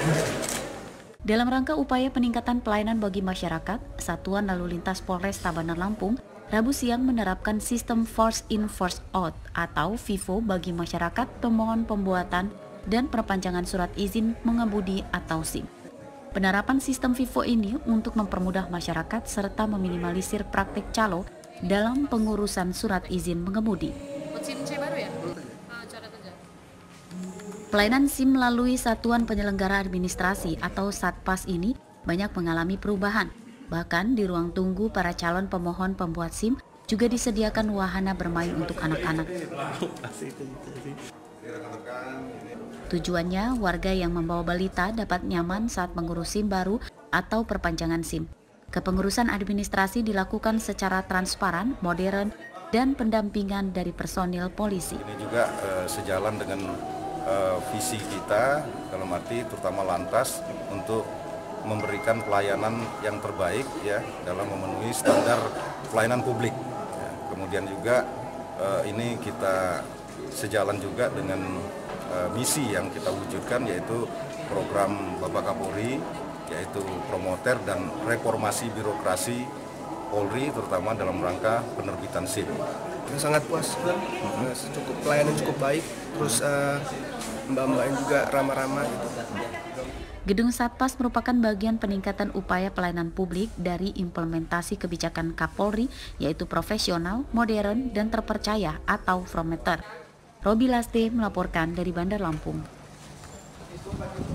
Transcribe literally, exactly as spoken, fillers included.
Dalam rangka upaya peningkatan pelayanan bagi masyarakat, Satuan Lalu Lintas Polres Bandar Lampung Rabu siang menerapkan sistem First In First Out atau FIFO bagi masyarakat pemohon pembuatan dan perpanjangan surat izin mengemudi atau SIM. Penerapan sistem FIFO ini untuk mempermudah masyarakat serta meminimalisir praktik calo dalam pengurusan surat izin mengemudi. Pelayanan SIM melalui Satuan Penyelenggara Administrasi atau Satpas ini banyak mengalami perubahan. Bahkan di ruang tunggu para calon pemohon pembuat SIM juga disediakan wahana bermain untuk anak-anak. Tujuannya, warga yang membawa balita dapat nyaman saat mengurus SIM baru atau perpanjangan SIM. Kepengurusan administrasi dilakukan secara transparan, modern, dan pendampingan dari personil polisi. Ini juga uh, sejalan dengan uh, visi kita, dalam arti terutama lantas, untuk memberikan pelayanan yang terbaik ya dalam memenuhi standar pelayanan publik. Ya, kemudian juga uh, ini kita sejalan juga dengan uh, misi yang kita wujudkan, yaitu program Bapak Kapolri, yaitu promoter dan reformasi birokrasi Polri, terutama dalam rangka penerbitan SIM. Sangat puas, mm-hmm. cukup pelayanan cukup baik, terus uh, mbak-mbaknya juga ramah-ramah. Gitu. Gedung Satpas merupakan bagian peningkatan upaya pelayanan publik dari implementasi kebijakan Kapolri, yaitu profesional, modern, dan terpercaya atau Promoter. Robi Laste melaporkan dari Bandar Lampung.